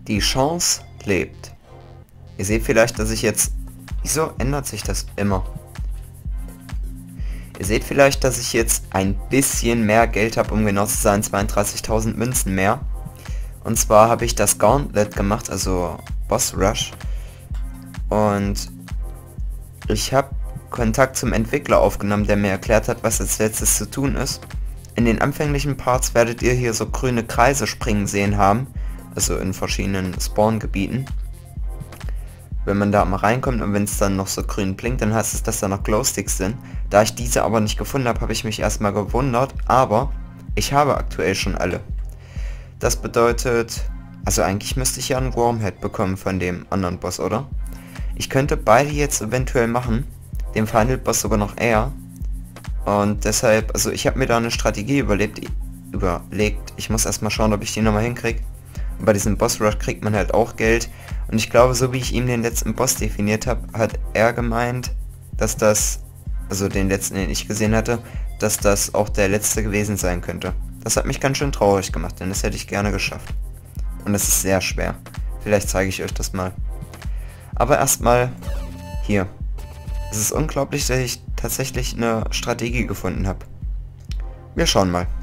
Die Chance lebt. Ihr seht vielleicht, dass ich jetzt... Wieso ändert sich das immer? Ihr seht vielleicht, dass ich jetzt ein bisschen mehr Geld habe, um genau zu sein, 32.000 Münzen mehr. Und zwar habe ich das Gauntlet gemacht, also Boss Rush. Und ich habe Kontakt zum Entwickler aufgenommen, der mir erklärt hat, was als letztes zu tun ist. In den anfänglichen Parts werdet ihr hier so grüne Kreise springen sehen haben, also in verschiedenen Spawn-Gebieten. Wenn man da mal reinkommt und wenn es dann noch so grün blinkt, dann heißt es, dass da noch Glowsticks sind. Da ich diese aber nicht gefunden habe, habe ich mich erstmal gewundert, aber ich habe aktuell schon alle. Das bedeutet, also eigentlich müsste ich ja einen Wormhead bekommen von dem anderen Boss, oder? Ich könnte beide jetzt eventuell machen, den Final Boss sogar noch eher. Und deshalb, also ich habe mir da eine Strategie überlegt. Ich muss erstmal schauen, ob ich die nochmal hinkriege. Und bei diesem Boss Rush kriegt man halt auch Geld. Und ich glaube, so wie ich ihm den letzten Boss definiert habe, hat er gemeint, dass das, also den letzten, den ich gesehen hatte, dass das auch der letzte gewesen sein könnte. Das hat mich ganz schön traurig gemacht, denn das hätte ich gerne geschafft. Und es ist sehr schwer. Vielleicht zeige ich euch das mal. Aber erstmal hier. Es ist unglaublich, dass ich tatsächlich eine Strategie gefunden habe. Wir schauen mal.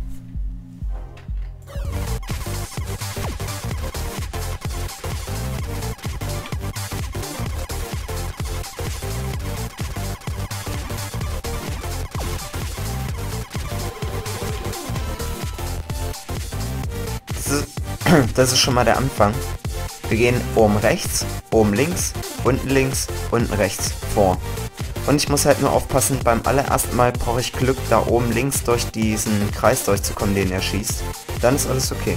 Das ist schon mal der Anfang. Wir gehen oben rechts, oben links, unten rechts vor. Und ich muss halt nur aufpassen, beim allerersten Mal brauche ich Glück, da oben links durch diesen Kreis durchzukommen, den er schießt. Dann ist alles okay.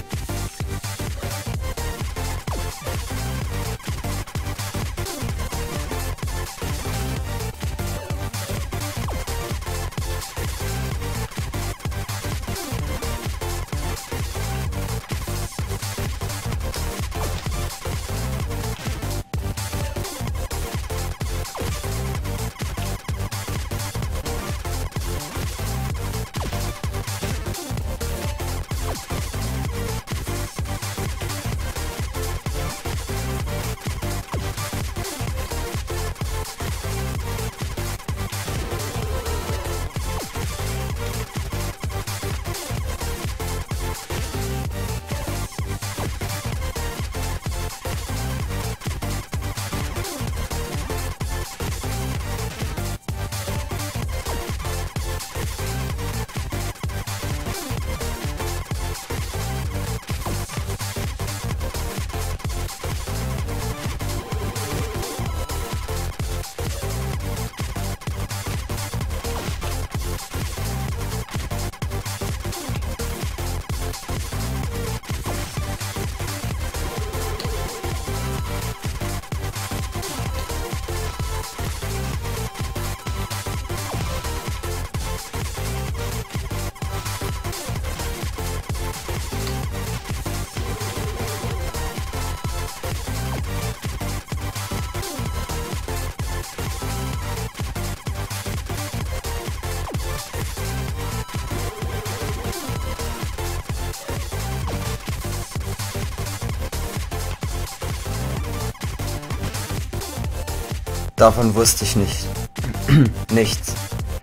Davon wusste ich nicht. Nichts.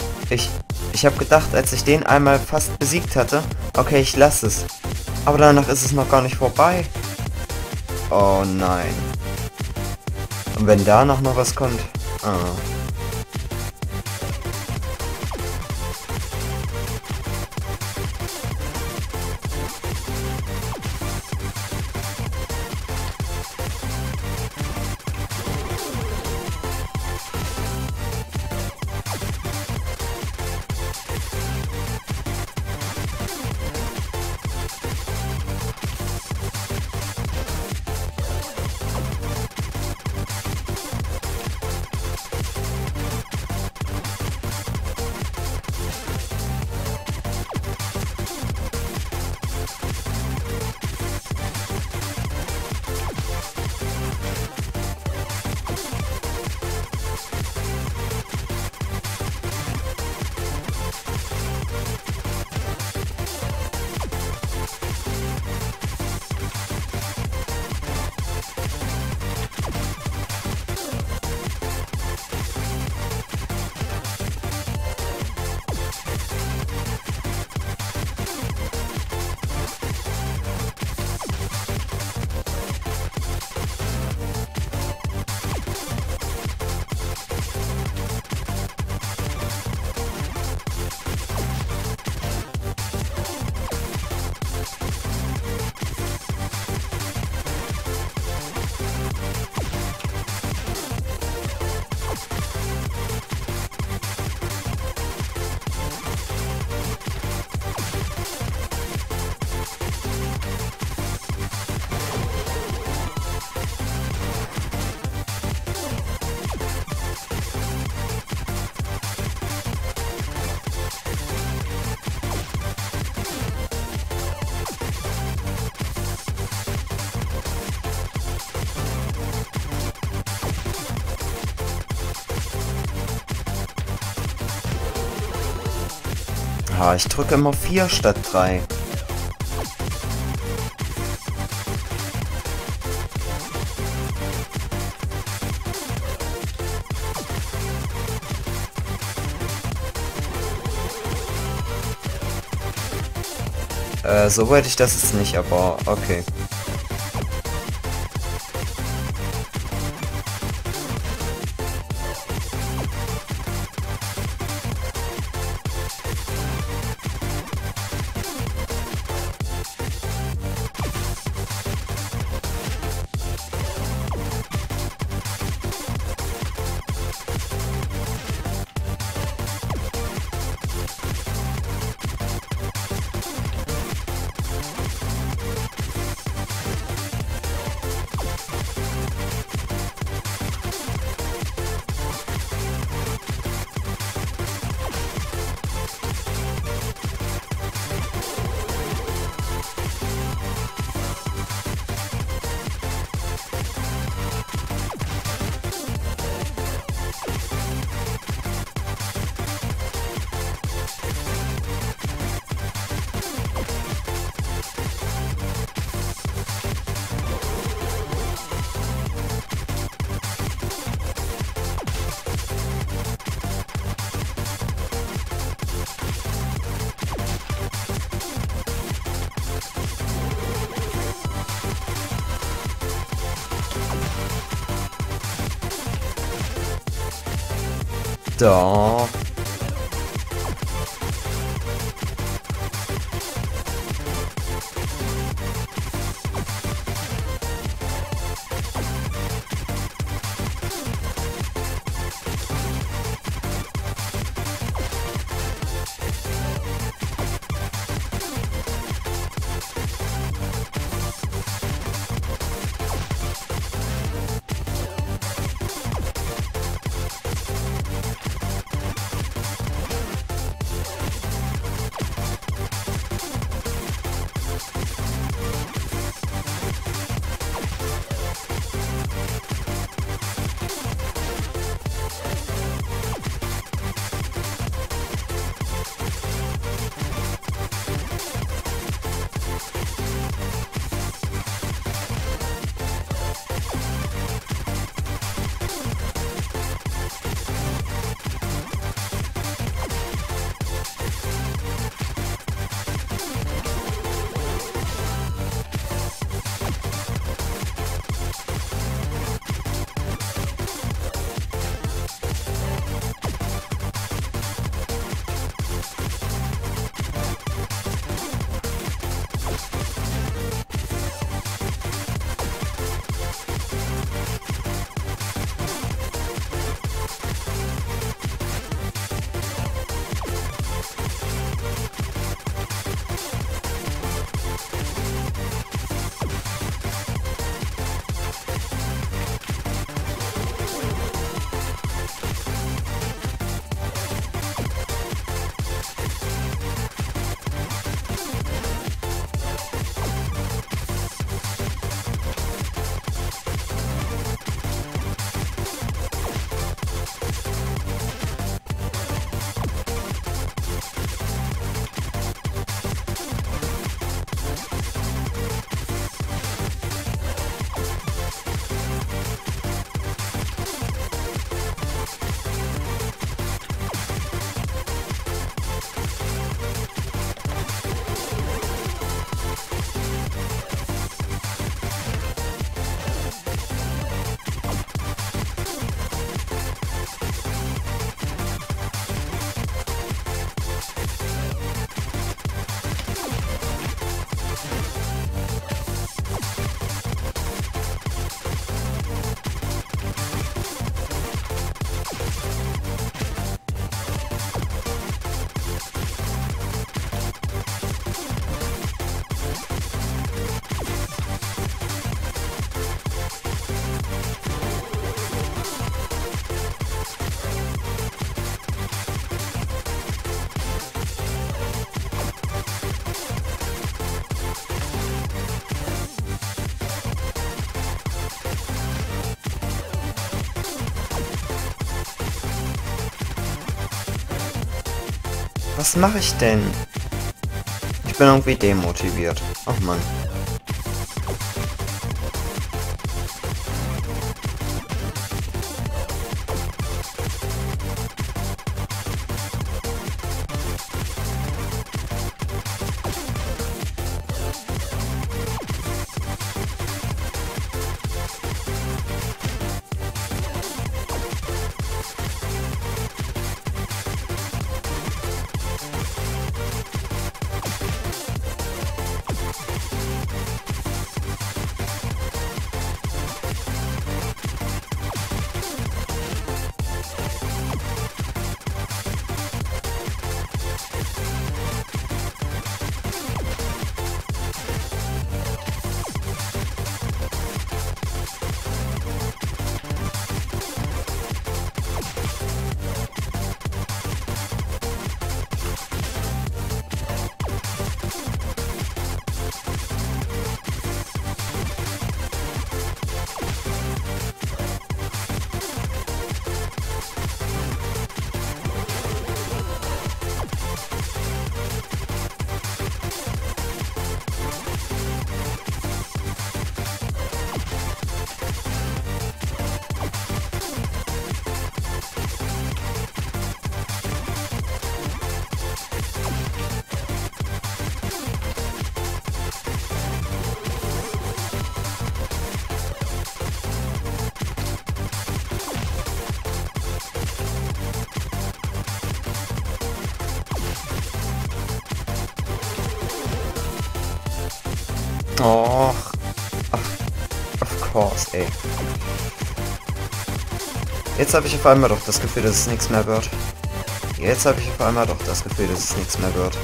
Ich habe gedacht, als ich den einmal fast besiegt hatte, okay, ich lasse es. Aber danach ist es noch gar nicht vorbei. Oh nein. Und wenn danach noch was kommt? Ah. Ha, ich drücke immer 4 statt 3. So wollte ich das jetzt nicht, aber okay. Da. Was mache ich denn? Ich bin irgendwie demotiviert. Ach Mann. Och. Of course, ey. Jetzt habe ich auf einmal doch das Gefühl, dass es nichts mehr wird. Jetzt habe ich auf einmal doch das Gefühl, dass es nichts mehr wird.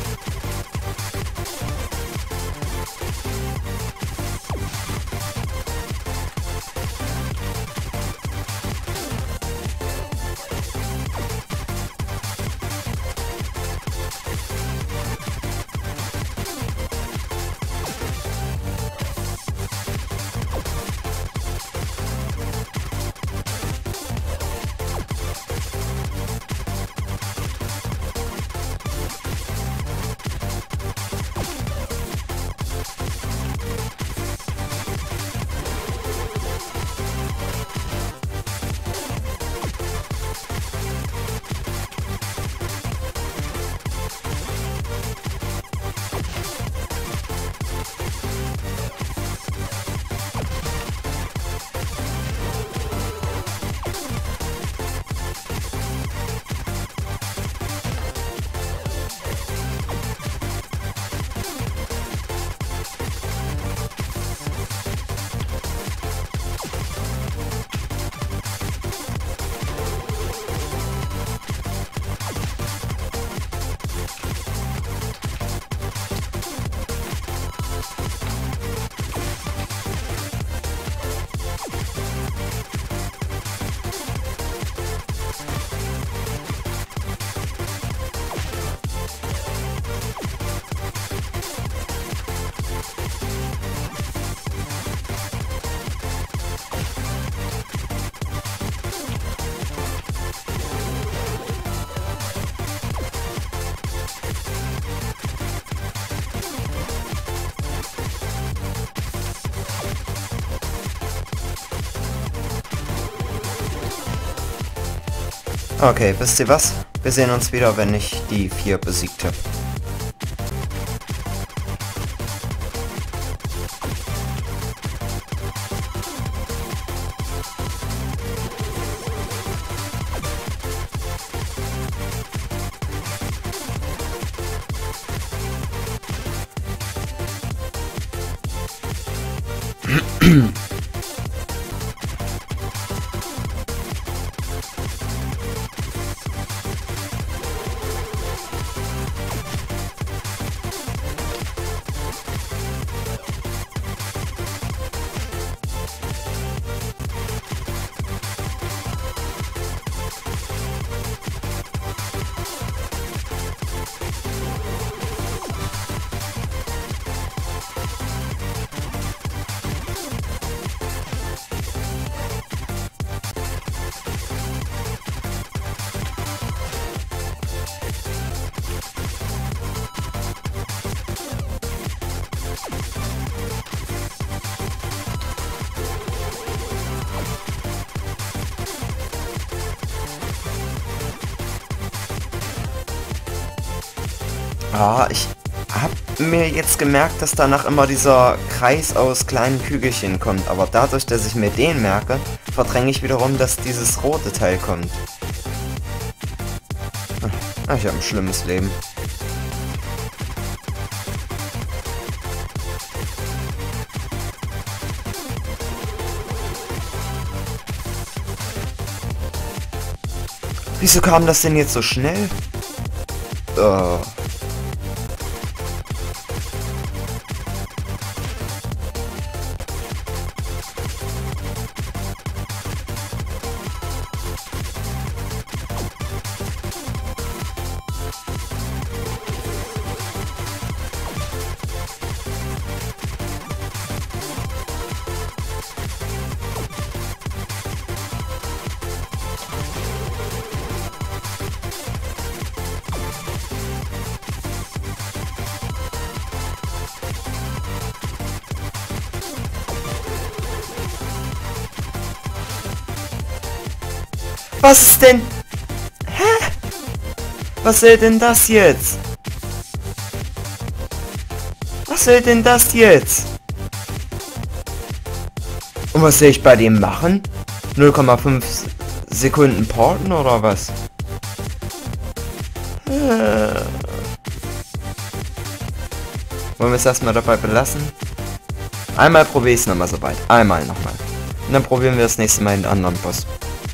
Okay, wisst ihr was? Wir sehen uns wieder, wenn ich die 4 besiegt habe. Ich habe mir jetzt gemerkt, dass danach immer dieser Kreis aus kleinen Kügelchen kommt, aber dadurch, dass ich mir den merke, verdränge ich wiederum, dass dieses rote Teil kommt. Ich habe ein schlimmes Leben. Wieso kam das denn jetzt so schnell? Was ist denn? Hä? Was soll denn das jetzt? Was soll denn das jetzt? Und was soll ich bei dem machen? 0,5 Sekunden porten oder was? Wollen wir es erstmal dabei belassen? Einmal probiere ich es nochmal so weit. Einmal nochmal. Und dann probieren wir das nächste Mal den anderen Boss.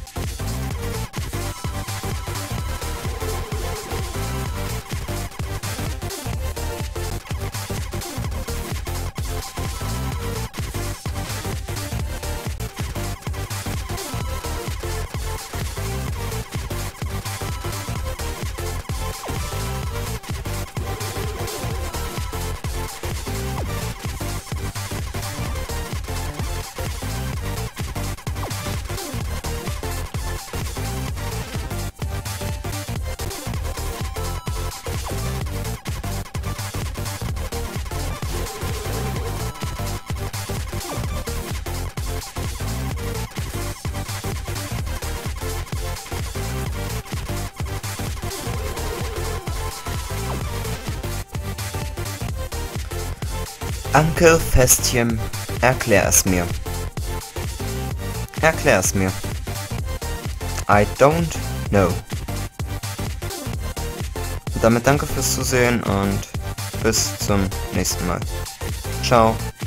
Uncle Festchen, erklär es mir. Erklär es mir. I don't know. Und damit danke fürs Zusehen und bis zum nächsten Mal. Ciao.